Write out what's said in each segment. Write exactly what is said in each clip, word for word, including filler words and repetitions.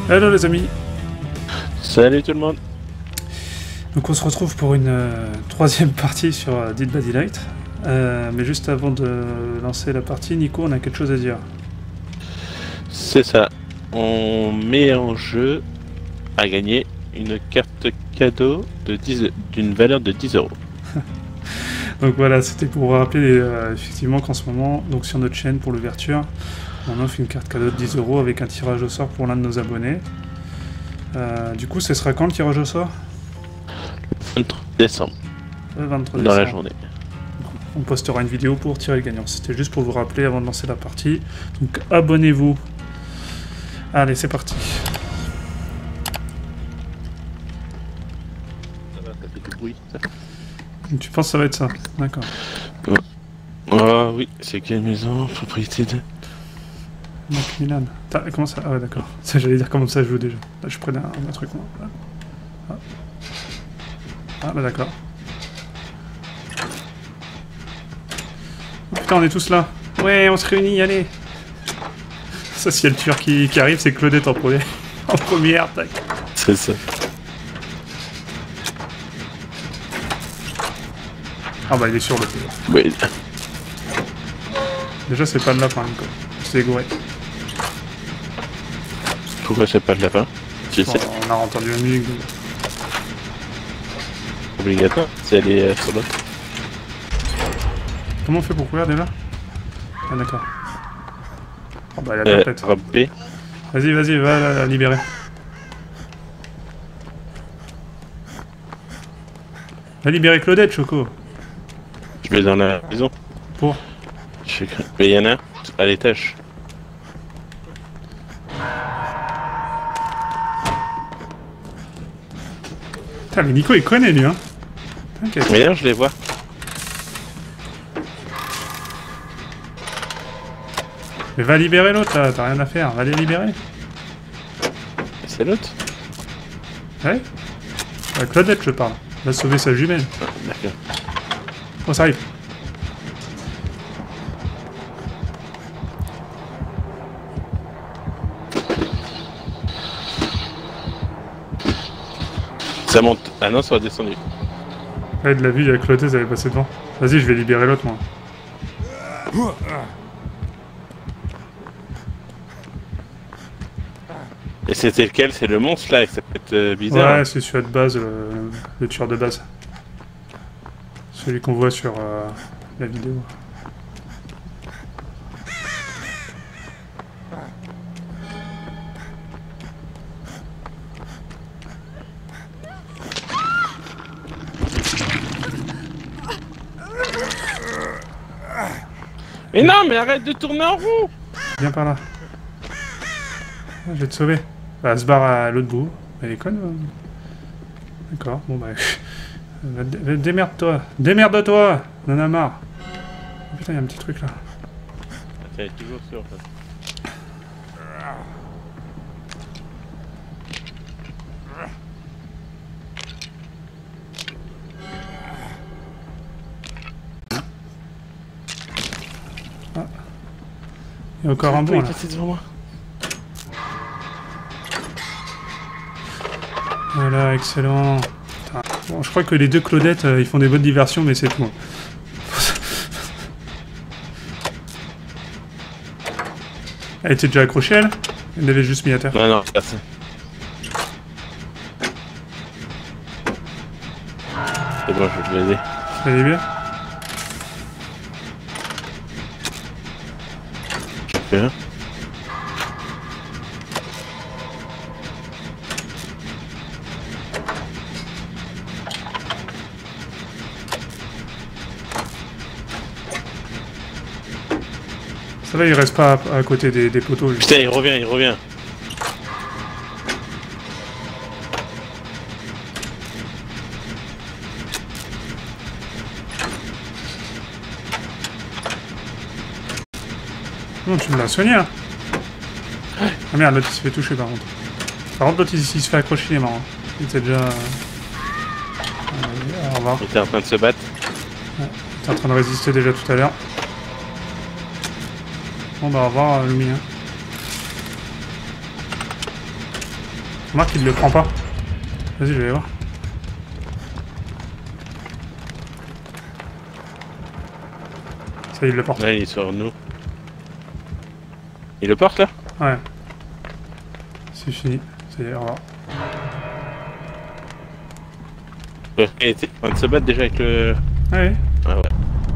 Hello les amis. Salut tout le monde. Donc on se retrouve pour une euh, troisième partie sur euh, Dead by Daylight. Euh, mais juste avant de lancer la partie, Nico, on a quelque chose à dire. C'est ça. On met en jeu à gagner une carte cadeau de dix d'une valeur de dix euros. Donc voilà, c'était pour vous rappeler euh, effectivement qu'en ce moment, donc sur notre chaîne pour l'ouverture, on offre une carte cadeau de dix euros avec un tirage au sort pour l'un de nos abonnés. Euh, du coup, ce sera quand le tirage au sort? vingt-trois décembre. Le vingt-trois Dans décembre. la journée. On postera une vidéo pour tirer le gagnant. C'était juste pour vous rappeler avant de lancer la partie. Donc abonnez-vous. Allez, c'est parti. Ça va, ça fait du bruit. Ça. Tu penses que ça va être ça? D'accord. Ah oui, c'est quelle maison? Propriété de... Macmillan. Comment ça? Ah ouais, d'accord. J'allais dire comment ça joue déjà. Là, je prenais un, un truc. Moi. Ah. ah bah d'accord. Oh, putain, on est tous là. Ouais, on se réunit, allez. Ça, s'il y a le tueur qui, qui arrive, c'est Claudette en premier. En première, tac. C'est ça. Ah bah il est sur le... Oui. Déjà, c'est pas de lapin, quoi. C'est gouré. Pourquoi c'est pas de lapin? Je Bon, sais. on a entendu la musique. De... Obligatoire, c'est aller euh, sur l'autre. Comment on fait pour courir déjà? Ah d'accord. Oh bah elle a Euh, bien tête. B. Vas-y, vas-y, va la, la libérer. Va libérer Claudette, Choco. Je vais dans la maison. Pour Je sais que... Mais il y en a un à l'étage. Putain, mais Nico il connaît lui, hein. T'inquiète. Mais là, je les vois. Mais va libérer l'autre là, t'as rien à faire, va les libérer. C'est l'autre? Ouais. À Claudette je parle. Va sauver sa jumelle. Ah, d'accord. Oh ça arrive. Ça monte. Ah non, ça va descendu. Ouais, de la vue, il y a Claudette, elle est passée devant. Vas-y, je vais libérer l'autre moi. Et c'était lequel? C'est le monstre là, ça peut être euh, bizarre. Ouais, hein. c'est celui de base, le, le tueur de base. Celui qu'on voit sur euh, la vidéo. Mais non, mais arrête de tourner en rond! Viens par là. Je vais te sauver. Bah, elle se barre à l'autre bout. Elle est conne. euh. D'accord, bon bah... euh, dé- Démerde-toi. Démerde-toi. On en a marre. Oh, putain, il y a un petit truc là. Ça est toujours sûr en fait. Il y a encore un bon Il est là. passé devant moi. Voilà, excellent. Putain. Bon, je crois que les deux Claudettes, euh, ils font des bonnes diversions, mais c'est tout. hein. Elle était déjà accrochée, elle? Elle l'avait juste mis à terre. Non, non, c'est pas ça. C'est bon, je vais l'aider. Elle est bien? Je fais un. Ça va, il reste pas à, à côté des, des poteaux. lui. Putain, il revient, il revient. Non, tu me l'as soigné, hein. Ah merde, l'autre il se fait toucher par contre. Par contre, l'autre il, il se fait accrocher, il est marrant. Il était déjà... Euh... Allez, au revoir. Il était en train de se battre. Il était en train de résister déjà tout à l'heure. Bon bah au revoir, euh, Lumi. Hein. Remarque qu'il le prend pas. Vas-y, je vais aller voir. Ça y est, il le porte. Là, il est sur nous. Il le porte là? Ouais. C'est fini. Ça y est, au revoir. Ouais, il était en train de se battre déjà avec le... Ah oui. Ah ouais.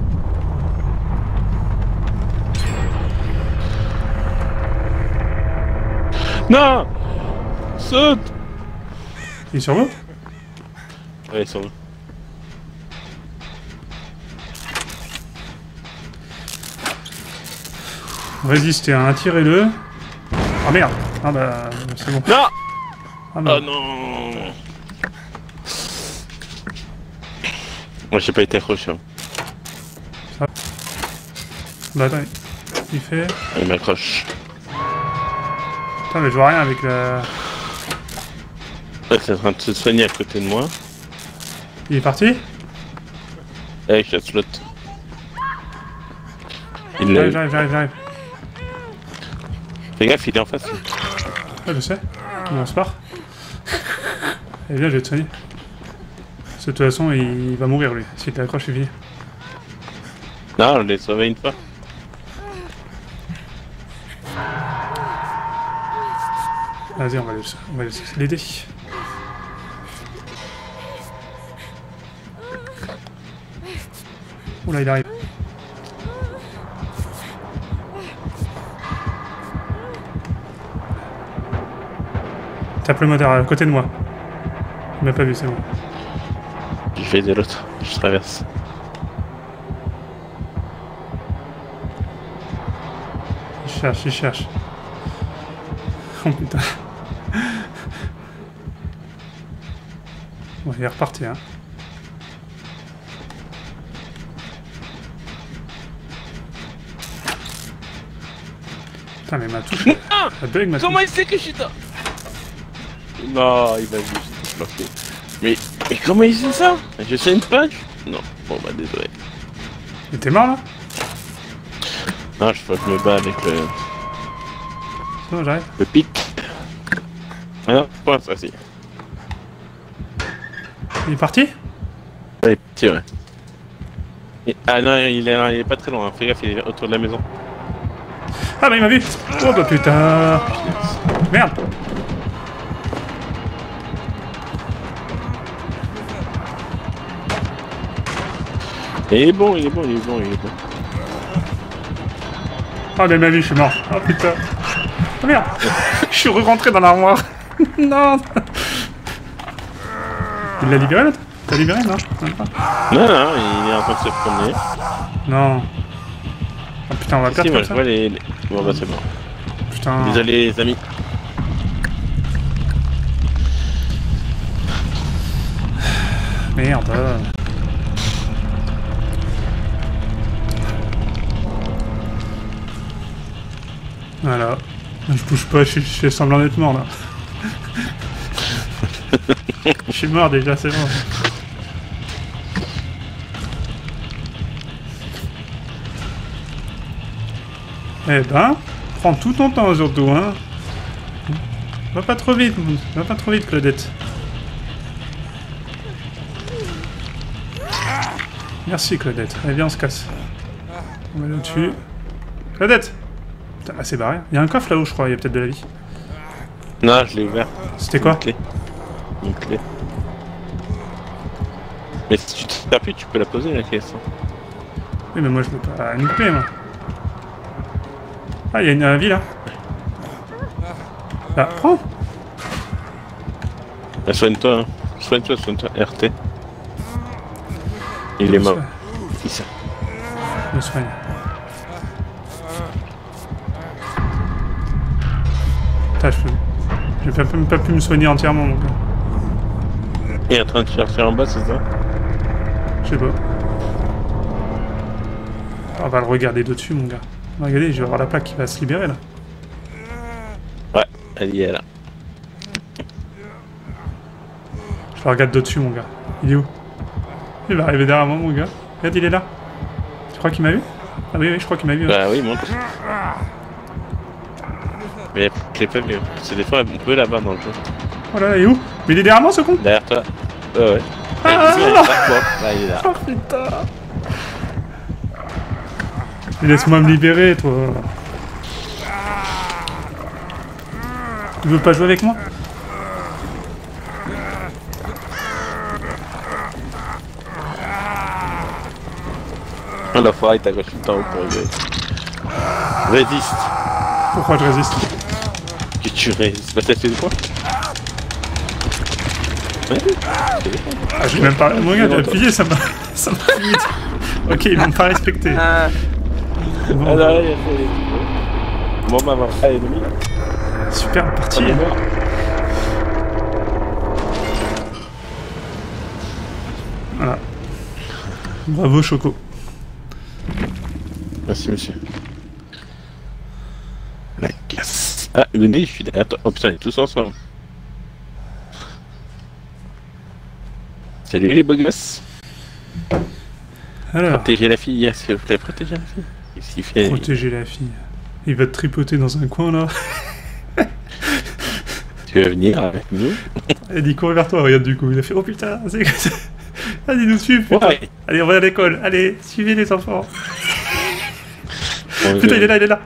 Non! Saute! Il est sur vous? Ouais, il est sur nous. Résistez, hein, attirez-le. Ah merde! Ah bah, c'est bon. Non! Ah bah, Oh non! Moi j'ai pas été accroché. Hein. bah attends, il fait... Il m'accroche. Putain, mais je vois rien avec la... Ouais, c'est en train de se soigner à côté de moi. Il est parti? Avec la slot. Il l'a J'arrive, eu. j'arrive, j'arrive, j'arrive. Fais gaffe, il est en face. Ah, je sais. On se part. Eh bien, je vais te soigner. Parce que de toute façon, il va mourir, lui. S'il t'accroche, c'est fini. Non, je l'ai sauvé une fois. Vas-y, on va le- on va l'aider. Oula, il arrive. Tape le moteur à côté de moi. Il m'a pas vu, c'est bon. Je vais de l'autre, je traverse. Il cherche, il cherche. Oh putain. Bon, il est reparti, hein. Putain, mais ma touche, elle bug ma touche. Comment il sait que je suis là? Non, il m'a vu, j'étais bloqué. Mais, mais comment il sait ça? Je sais une page? Non, bon bah désolé. Il était mort là? Non, je faut que je me bats avec le, Non, j'arrive. le pic. Ah non, pas ça si. Il est parti? Allez, petit ouais. Et- ah non, il est, il est pas très loin, hein. Fais gaffe, il est autour de la maison. Ah bah il m'a vu! Oh bah putain! Merde! Il est bon, il est bon, il est bon, il est bon. Ah mais ma vie, je suis mort. Oh putain. Oh merde. Je suis rentré dans l'armoire. Non. Il l'a libéré l'autre? T'as libéré, non? Même pas. Non, non, il est en train de se promener. Non. Oh putain, on va Si, perdre moi comme je ça. vois les... les- Bon bah c'est bon. Putain. Désolé les amis. Merde. Voilà. Je bouge pas, je, je fais semblant d'être mort là. Je suis mort déjà, c'est bon. Eh ben, prends tout ton temps surtout, hein. Va pas trop vite, va pas trop vite, Claudette. Merci, Claudette. Allez, viens, on se casse. On va aller au-dessus. Claudette! Putain, ah, c'est barré. Il y a un coffre là-haut, je crois, il y a peut-être de la vie. Non, je l'ai ouvert. C'était quoi? Une clé. Une clé. Mais si tu t'appuies, tu peux la poser la caisse. Oui, mais moi je veux pas une clé, moi. Ah, il y a une euh, vie là. Bah, prends! Bah, soigne-toi, hein. Soigne-toi, soigne-toi. R T. Il est mort. Il s'est- Je me soigne. Putain, je peux... J'ai pas- même pas pu me soigner entièrement, mon gars. Il est en train de chercher en bas, c'est ça? Je sais pas. On va le regarder de dessus, mon gars. Regardez, je vais avoir la plaque qui va se libérer, là. Ouais, elle y est là. Je le regarde de dessus, mon gars. Il est où? Il va arriver derrière moi, mon gars. Regarde, il est là. Tu crois qu'il m'a vu? Ah oui, oui, je crois qu'il m'a vu. Ouais. Bah oui, monte. Mais je l'ai pas vu. C'est des fois, on peut là-bas dans le jeu. Oh là là, il est où? Mais il est derrière moi, ce con. Derrière toi. Ouais, ouais. Ah, Eh, il est non. derrière toi. Là, il est là. Oh putain. Laisse-moi me libérer, toi. Tu veux pas jouer avec moi? Oh, l'enfoiré, il t'accroche tout le temps au projet. Résiste. Pourquoi je résiste? Que tu résistes. Bah, t'as fait quoi? Ouais. Ah, j'ai même pas... Mon gars, j'ai appuyé, ça m'a... ça m'a fait vite. Ok, ils m'ont pas respecté. Ah. Bon, Ah, là, il a fait... Bon, bah, bah, ennemi. super parti. Voilà. Bravo, Choco. Merci, monsieur. La casse. Ah, le nez, je suis derrière toi. Oh putain, on est tous ensemble. Salut les beaux gosses. Alors, Protéger la fille, s'il vous plaît, protéger la fille. Qu'est-ce qu'il fait? protéger la fille. Il va te tripoter dans un coin, là. Tu veux venir avec nous? Il a dit cours vers toi, regarde du coup. Il a fait oh putain, c'est quoi ça? Allez nous suivre, putain. Ouais. Allez, on va à l'école. Allez, suivez les enfants. Bon, Putain, je- il est là, il est là.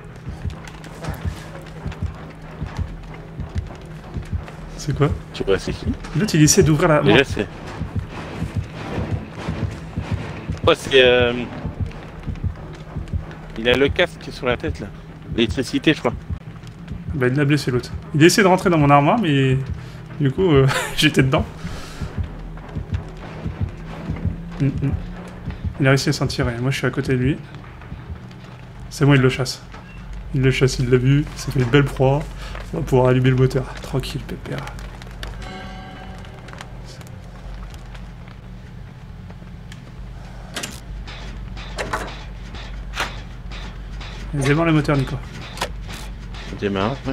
C'est quoi? Tu vois, c'est qui? L'autre, il essaie d'ouvrir la... Déjà, c'est... Oh, c'est... Euh... Il a le casque sur la tête, là. L'électricité, je crois. Bah, il l'a blessé, l'autre. Il a essayé de rentrer dans mon armoire, mais... Du coup, euh, j'étais dedans. Mm, mm. Il a réussi à s'en tirer. Moi, je suis à côté de lui. C'est bon, il le chasse. Il le chasse, il l'a vu. Ça fait une belle proie. On va pouvoir allumer le moteur. Tranquille, pépère. Démarre le moteur, Nico. On démarre, ouais.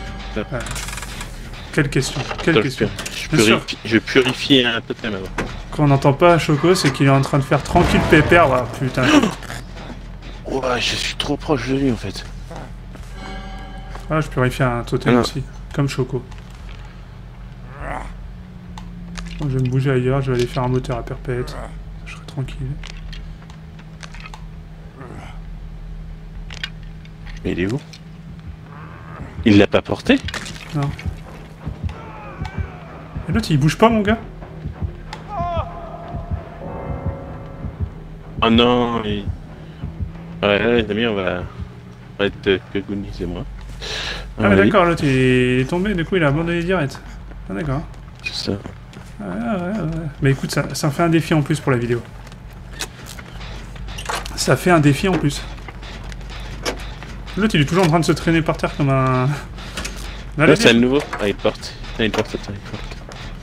Quelle question? Quelle Attends, question? je, Bien sûr. purifie, je purifie un totem avant. Quand on n'entend pas Choco, c'est qu'il est en train de faire tranquille pépère. Ah, putain. Ouais, je suis trop proche de lui, en fait. Ah, je purifie un totem Ah, aussi. Comme Choco. Bon, je vais me bouger ailleurs, je vais aller faire un moteur à perpète. Je serai tranquille. Mais il est où? Il l'a pas porté? Non. Et l'autre, il bouge pas, mon gars? Oh non, il... Ouais, là, les amis, on va... On va être que Goonies et moi. Ah, mais d'accord, l'autre, il est tombé, du coup, il a abandonné direct. Ah, d'accord. C'est ça. Ah, ouais, ouais, ouais. Mais écoute, ça, ça fait un défi en plus pour la vidéo. Ça fait un défi en plus. L'autre, il est toujours en train de se traîner par terre comme un... Là, Allez, c'est le nouveau. Ah, il porte. Ah, il porte, attends, il porte.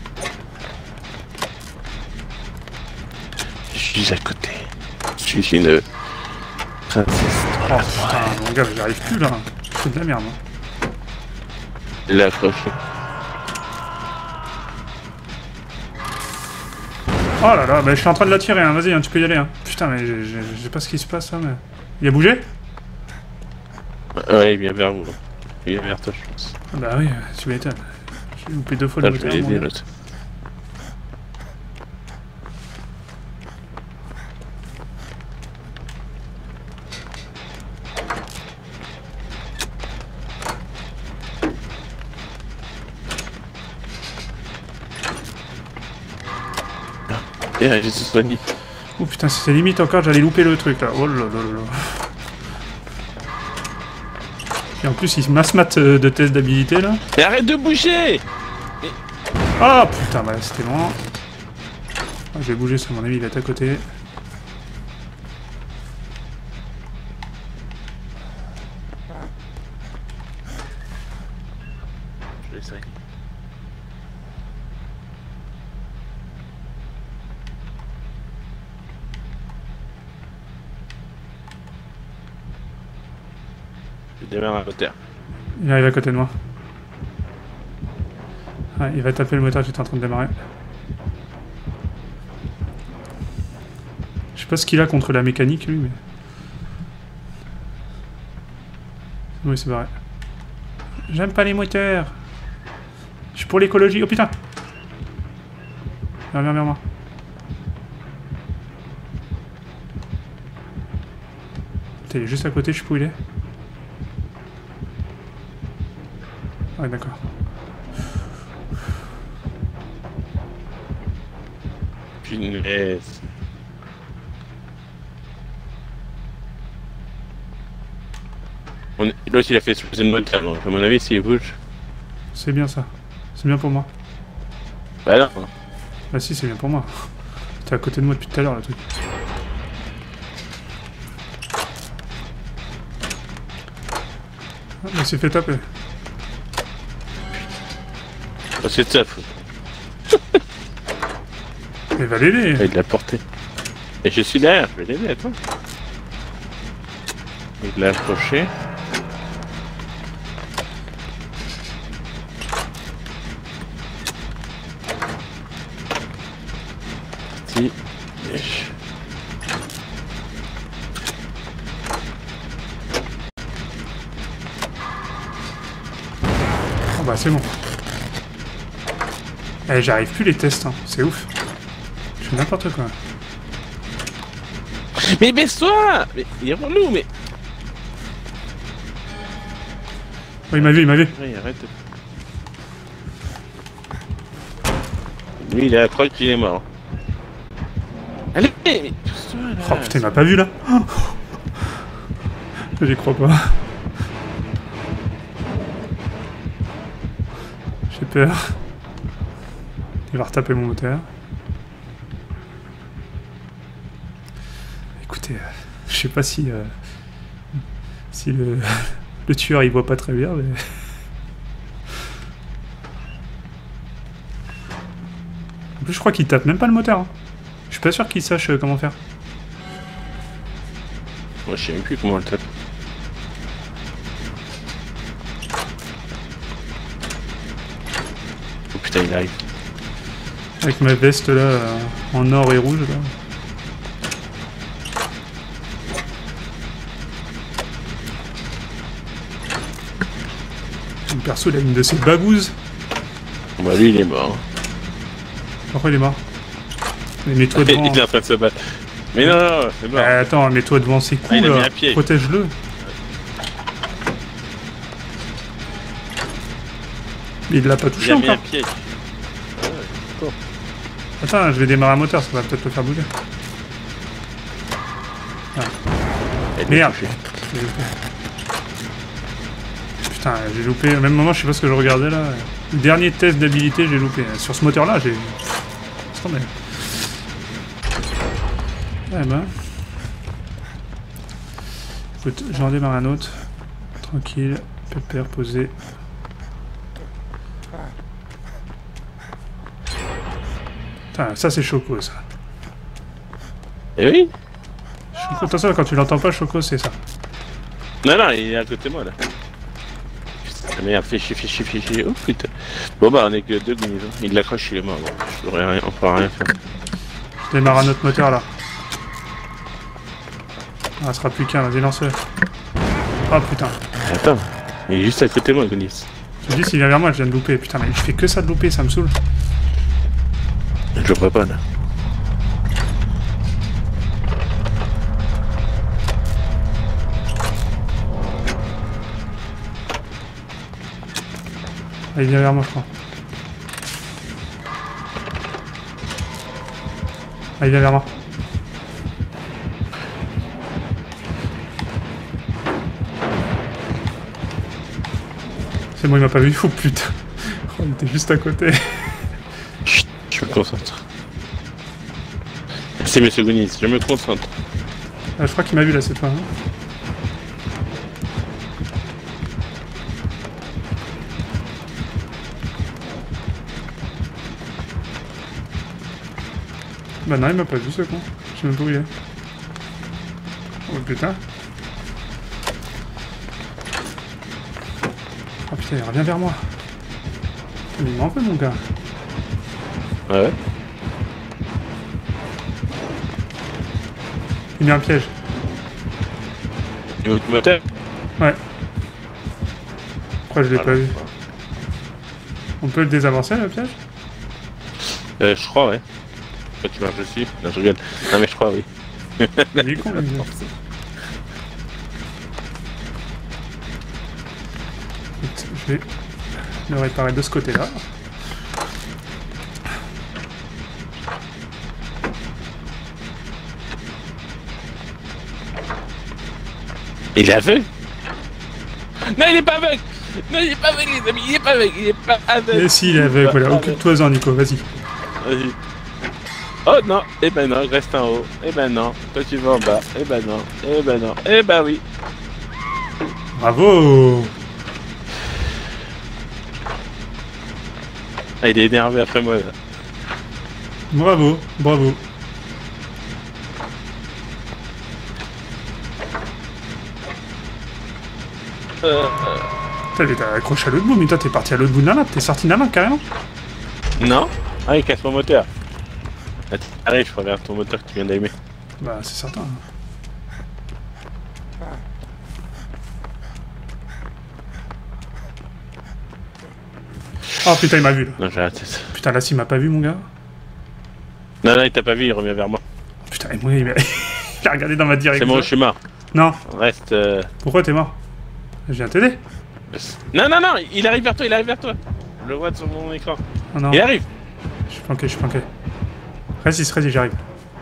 Je suis à côté. Je suis une... princesse. Oh putain, mon gars, j'arrive plus là. C'est de la merde. Hein. Il l'a accroché. Oh là là, bah, je suis en train de la tirer, hein. Vas-y, hein, tu peux y aller. Hein. Putain, mais je je- je sais pas ce qui se passe là, mais... Il a bougé? Ouais, il vient vers vous. Là. Il vient vers toi, je pense. Ah bah oui, euh, tu m'étonnes. J'ai loupé deux fois Ah, le je vais moteur. mon l'aider, gars. l'autre. Et j'ai tout soigné. Oh putain, c'était limite encore, j'allais louper le truc là. Oh là là là là. Et en plus, il masse mat euh, de test d'habilité là. Mais arrête de bouger! Ah putain, bah c'était loin. Ah, je vais bouger, c'est mon avis, il est à côté. Je laisse aller. Je démarre à moteur. Il arrive à côté de moi. Ouais, il va taper le moteur, j'étais en train de démarrer. Je sais pas ce qu'il a contre la mécanique lui, mais... Oui, c'est vrai. J'aime pas les moteurs. Je pour l'écologie. Oh putain. Viens, viens, viens, moi. Putain, il est juste à côté, je sais pas où il est. Ouais, d'accord. Punaise. On... L'autre il a fait exploser le moteur, donc à mon avis s'il bouge. C'est bien ça. C'est bien pour moi. Bah non. Bah si, c'est bien pour moi. T'es à côté de moi depuis tout à l'heure, le truc. Ah, il s'est fait taper. Oh, c'est de sa faute. Il va l'aider. Il l'a porté. Et je suis derrière, je vais l'aider, attends. Il l'a approché. Parti. Oh bah c'est bon. Eh, j'arrive plus les tests, hein. C'est ouf. Je fais n'importe quoi. Mais baisse-toi! Mais il est relou, mais... Oh, il m'a vu, il m'a vu. Oui, arrête. Lui, il a croire qu'il est mort. Allez, mais pousse-toi là. Oh putain, il m'a pas vu là. J'y crois pas. J'ai peur. Il va retaper mon moteur. Écoutez, euh, je sais pas si... Euh, si le, le tueur il voit pas très bien, mais... En plus je crois qu'il tape même pas le moteur. Hein. Je suis pas sûr qu'il sache euh, comment faire. Moi je sais même plus comment on le tape. Oh putain il arrive. Avec ma veste là, euh, en or et rouge là. Mon perso il a une de ses bagouses. Bah lui il est mort. Pourquoi il est mort? Mais mets-toi devant. Il est en train de se battre. Mais non, non, non c'est mort. Euh, attends, mets-toi devant ses coups Ah, il a mis là. un pied. Protège-le. Mais il l'a pas touché Il a mis encore. un piège. Attends, je vais démarrer un moteur, ça va peut-être le faire bouger. Ah. Merde. J'ai loupé. Putain, j'ai loupé. Au même moment, je sais pas ce que je regardais là. Le dernier test d'habilité, j'ai loupé. Sur ce moteur-là, j'ai... C'est tombé. Eh ben... Écoute, j'en démarre un autre. Tranquille, pépère, posé. Putain, ça c'est Choco, ça. Eh oui. Choco, attention, quand tu l'entends pas, Choco, c'est ça. Non, non, il est à côté de moi là. Putain, merde, fais chier, fais chier, fais chier. Oh putain. Bon bah, on est que deux minutes. Il l'accroche, il est mort. Bon, je pourrais rien, on pourra rien faire. Je démarre un autre moteur là. Ah, ce sera plus qu'un, vas-y, lance-le. Oh putain. Attends, il est juste à côté de moi, Gonis. Je te dis, s'il vient vers moi, je viens de louper. Putain, mais je fais que ça de louper, ça me saoule. Je le vois pas là. Ah, il vient vers moi, je crois. Ah, il vient vers moi. C'est bon, il m'a pas vu. Oh putain. Oh, il était juste à côté. Chut, je me concentre. Merci monsieur Gonis, je me concentre. Ah, je crois qu'il m'a vu là cette fois. Hein. Bah non, il m'a pas vu ce con. Je sais même pas où il est. Oh putain. Oh putain, il revient vers moi. Il m'en fait mon gars. Ouais. Il met un piège. Et votre moteur? Ouais. Pourquoi je l'ai Ah, pas vu? On peut le désamorcer, le piège? Euh, je crois, ouais. Toi, tu marches dessus. Non, je rigole. Non, mais je crois, oui. Il est con, lui. Je vais le réparer de ce côté-là. Il est aveugle? Non, il est pas aveugle! Non, il est pas aveugle, les amis, il est pas aveugle, il est pas aveugle! Et si, il est aveugle, voilà, occupe-toi-en, Nico, vas-y. Vas-y. Oh non, eh ben non, reste en haut. Eh ben non, toi tu vas en bas. Eh ben non, eh ben non, eh ben oui. Bravo! Ah, il est énervé après moi là. Bravo, bravo. Euh, Putain, mais t'as accroché à l'autre bout, mais toi t'es parti à l'autre bout de la map, t'es sorti de la map carrément. non? Ah, il casse mon moteur. Ah, t'arrives, je regarde ton moteur que tu viens d'aimer. Bah, c'est certain. Oh putain, il m'a vu là. Non, j'ai raté ça. Putain, là, s'il m'a pas vu, mon gars. Non, non, il t'a pas vu, il revient vers moi. Putain, et moi, il m'a il a regardé dans ma direction. C'est bon, je suis mort. Non. Reste. Euh... Pourquoi t'es mort? Je viens t'aider. Non, non, non, il arrive vers toi, il arrive vers toi. Je le vois sur mon écran. Oh, non. Il arrive. Je suis planqué, je suis planqué. Résiste, résiste, j'arrive.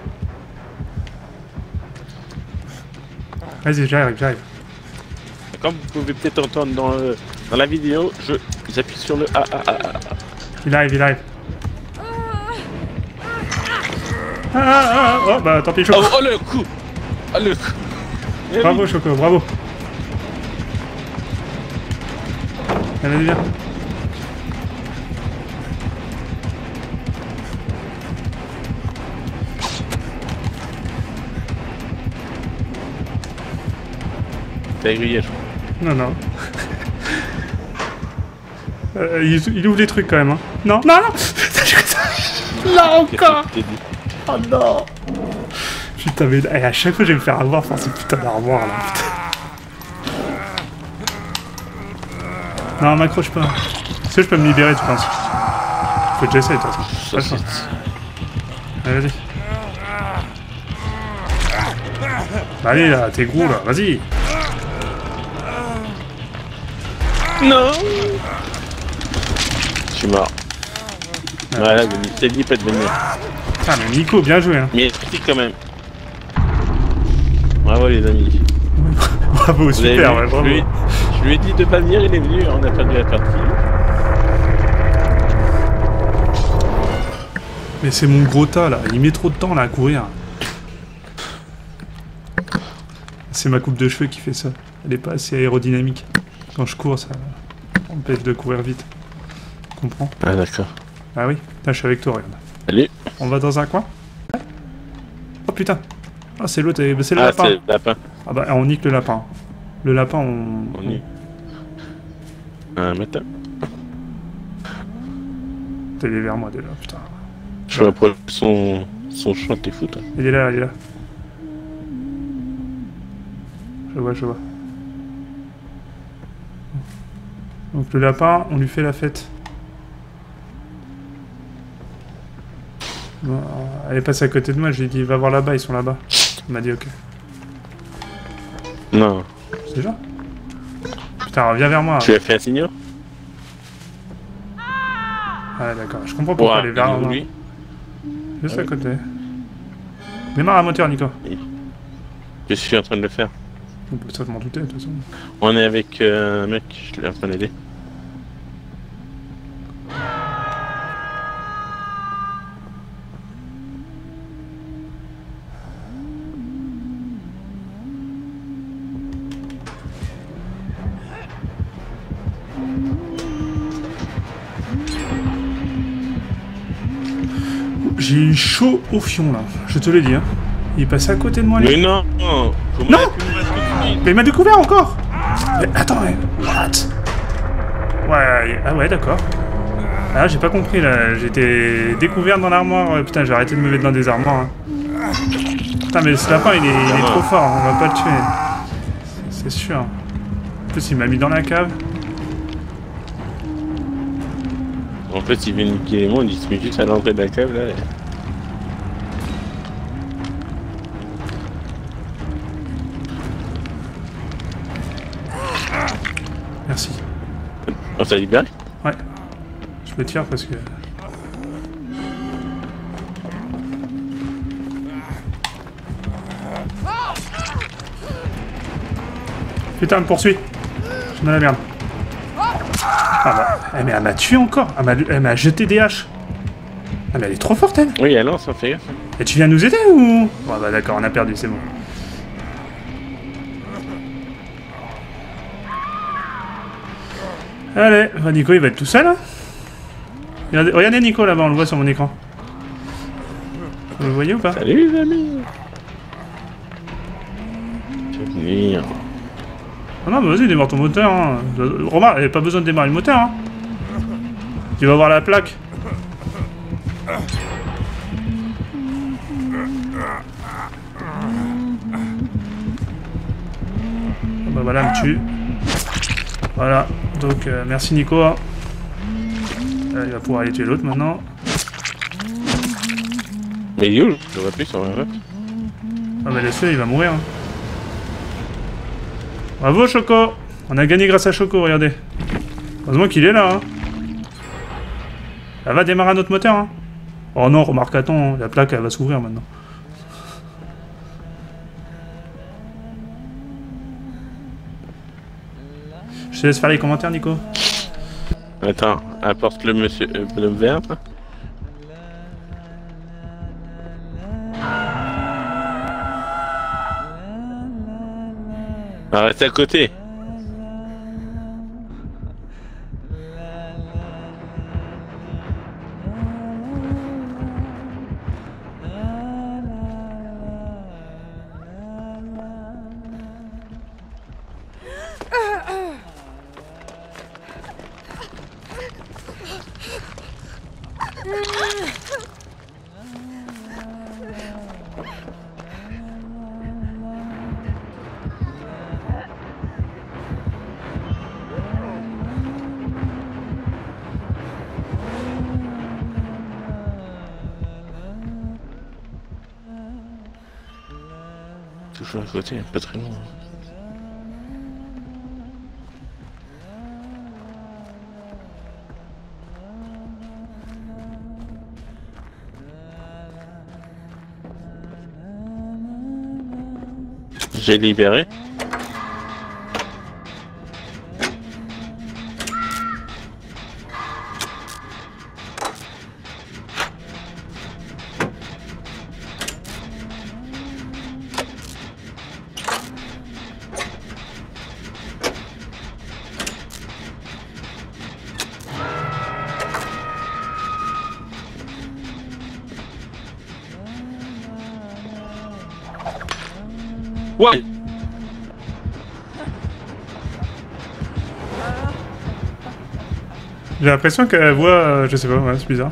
Vas-y, j'arrive, j'arrive. Comme vous pouvez peut-être entendre dans, le, dans la vidéo, je j'appuie sur le A, A, A, A. Il arrive, il arrive. Ah, ah, ah, oh, bah tant pis, Choco. Oh, oh le coup. Oh le coup. Eh Bravo, oui. Choco, bravo. Allez, viens. T'as aiguillé, je crois. Non, non. euh, il, il ouvre des trucs quand même, hein. Non, non, non. Là encore. Qu'est-ce que je t'ai dit? Oh non. Putain, mais eh, à chaque fois je vais me faire avoir par ces putains d'armoires là, putain. Non, m'accroche pas. Est-ce que je peux me libérer, tu penses? Faut que j'essaie, de toute façon. Ça, c'est- Allez, vas-y. Bah, allez là, t'es gros là, vas-y. Non. Je suis mort. Voilà, c'est dit, peut te venir. Putain, mais Nico, bien joué, hein. Mais il est petit quand même. Bravo les amis. Bravo, Vous avez super, vu, ouais, je, bravo. lui ai, je lui ai dit de pas venir, il est venu, on a perdu la partie. Mais c'est mon gros tas là, il met trop de temps là à courir. C'est ma coupe de cheveux qui fait ça. Elle est pas assez aérodynamique. Quand je cours, ça empêche de courir vite. Tu comprends? Ah d'accord. Ah oui, putain, je suis avec toi, regarde. Salut. On va dans un coin? Oh putain! Ah, c'est l'autre, c'est le Ah lapin! c'est le lapin. Ah bah, on nique le lapin. Le lapin, on... On y. Un matin. T'es vers moi déjà, putain. Je vois pour son son chant, t'es fou toi. Il est là, il est là. Je vois, je vois. Donc le lapin, on lui fait la fête. Bon, elle est passée à côté de moi, je lui ai dit va voir là-bas, ils sont là-bas. Il m'a dit ok. Non. C'est déjà? Putain, viens vers moi. Tu lui as fait un signal? Ah d'accord, je comprends pourquoi elle est vers moi. lui. Juste Ah à oui. côté. Démarre un moteur, Nico. Je suis en train de le faire. On peut ça m'en douter de toute façon. On est avec euh, un mec, je l'ai en train d'aider. J'ai chaud au fion là, je te le dis. Hein. Il est passé à côté de moi. Mais lui. non, non. Comment Non. il a pu nous mettre tout de suite? Mais il m'a découvert encore. Mais attends, mais... What? Ouais, ah ouais, d'accord. Ah, j'ai pas compris là, j'étais découvert dans l'armoire. Euh, Putain, j'ai arrêté de me mettre dans des armoires. Hein. Putain, mais ce lapin il est, il est trop fort, on va pas le tuer. C'est sûr. En plus, il m'a mis dans la cave. En fait, il vient niquer les mondes, il se met juste à l'entrée de la cave là. Et... Merci. On s'est libéré? Ouais. Je le tire parce que... Putain, elle me poursuit. Je suis dans la merde. Ah bah, eh, mais elle m'a tué encore. Elle m'a- Elle m'a jeté des haches. Ah mais elle est trop forte, elle. Oui, elle lance, on fait gaffe. Et tu viens nous aider ou... Ouais bah d'accord, on a perdu, c'est bon. Allez, bah, Nico il va être tout seul. Hein. Regardez, regardez Nico là-bas, on le voit sur mon écran. Vous le voyez ou pas? Salut les amis. Je vais venir. Ah non, bah vas-y, démarre ton moteur. Hein. Remarque, il n'y a pas besoin de démarrer le moteur. Hein. Tu vas voir la plaque. Ah bah voilà, elle me tue. Voilà, donc euh, merci Nico. Hein. Là, il va pouvoir aller tuer l'autre maintenant. Mais il est où? Je vois plus sur la map. Ah bah laisse-le, il va mourir. Hein. Bravo Choco. On a gagné grâce à Choco, regardez. Heureusement qu'il est là. Hein. Elle va démarrer notre moteur. Hein. Oh non, remarque, attends, la plaque elle va s'ouvrir maintenant. Je te laisse faire les commentaires, Nico. Attends, apporte le monsieur euh, le vert. Ah, reste à côté. Toujours à côté, pas très loin. J'ai libéré. Ouais. J'ai l'impression qu'elle voit... Euh, je sais pas, ouais, c'est bizarre.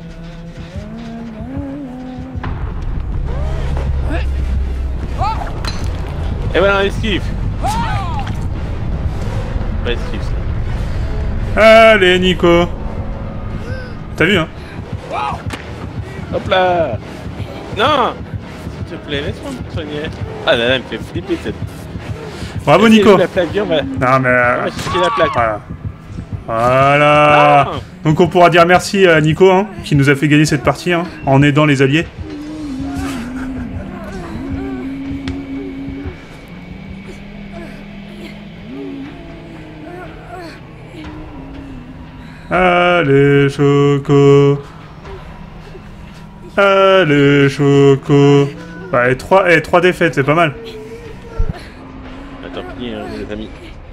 Et voilà, esquive. Pas esquive ça. Allez, Nico. T'as vu, hein? Hop là. Non. S'il te plaît, laisse-moi me soigner. Ah là là, elle me fait flipper cette... Bravo, Vas-y, Nico. la plaque, viens, on va... Non, mais... on va chercher la plaque. Voilà. Voilà. Non. Donc on pourra dire merci à Nico, hein, qui nous a fait gagner cette partie, hein, en aidant les alliés. Allez, Choco. Allez, Choco. Ouais, trois, eh, trois défaites, c'est pas mal. Attends, pis, hein, les amis.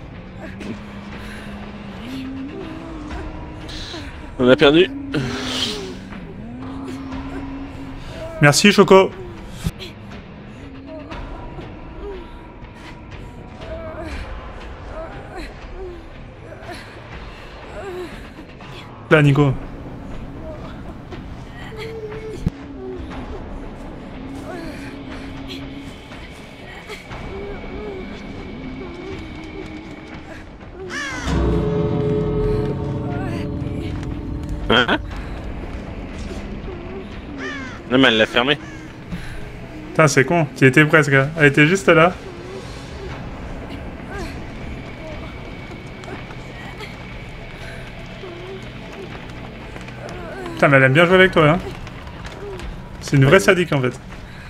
On a perdu. Merci, Choco. Là, Nico. Hein? Non mais elle l'a fermé. Putain, c'est con, tu étais presque. Hein. Elle était juste là. Putain, mais elle aime bien jouer avec toi, hein. C'est une vraie sadique, en fait.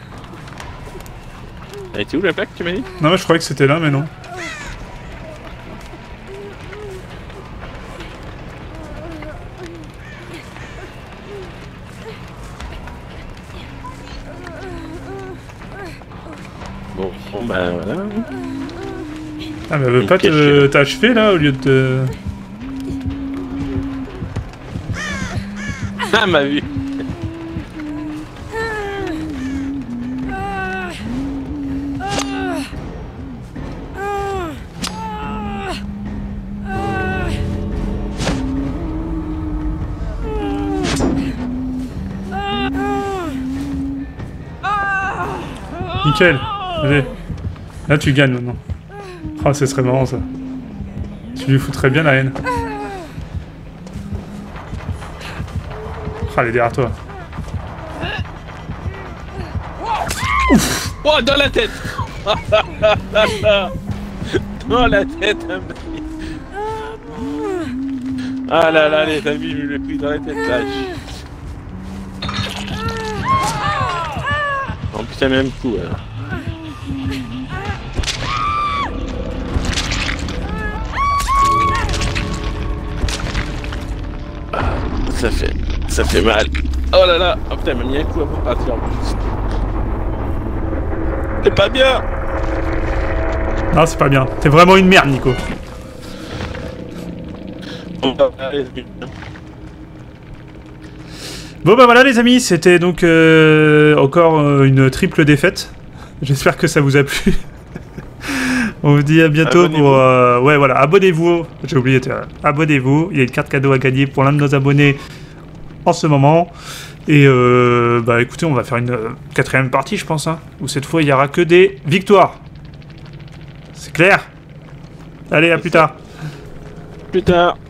Elle était où la plaque, tu m'as dit? Non, mais je croyais que c'était là, mais non. Bon, bon bah voilà. Ah, mais elle veut Une pas te- cachette. t'achever, là, au lieu de te... Ah, m'a vu. Nickel. Allez. Là, tu gagnes, maintenant. Oh, ce serait marrant, ça. Tu lui foutrais bien la haine. Ah, elle est derrière toi. Oh, dans la tête. Dans la tête, un mec. Ah là là, les amis, je l'ai pris dans la tête, là. En plus, c'est le même coup, alors. Ah, ça fait... ça fait mal. Oh là là. Oh putain, elle m'a mis un coup avant de partir en plus. C'est pas bien. Non, c'est pas bien. T'es vraiment une merde, Nico. On va aller. Bon bah voilà les amis, c'était donc euh, encore euh, une triple défaite. J'espère que ça vous a plu. On vous dit à bientôt pour... Euh, ouais voilà, abonnez-vous. J'ai oublié, abonnez-vous. Il y a une carte cadeau à gagner pour l'un de nos abonnés en ce moment. Et euh, bah écoutez, on va faire une euh, quatrième partie je pense. Hein, où cette fois il n'y aura que des victoires. C'est clair? Allez, à plus tard. Plus tard.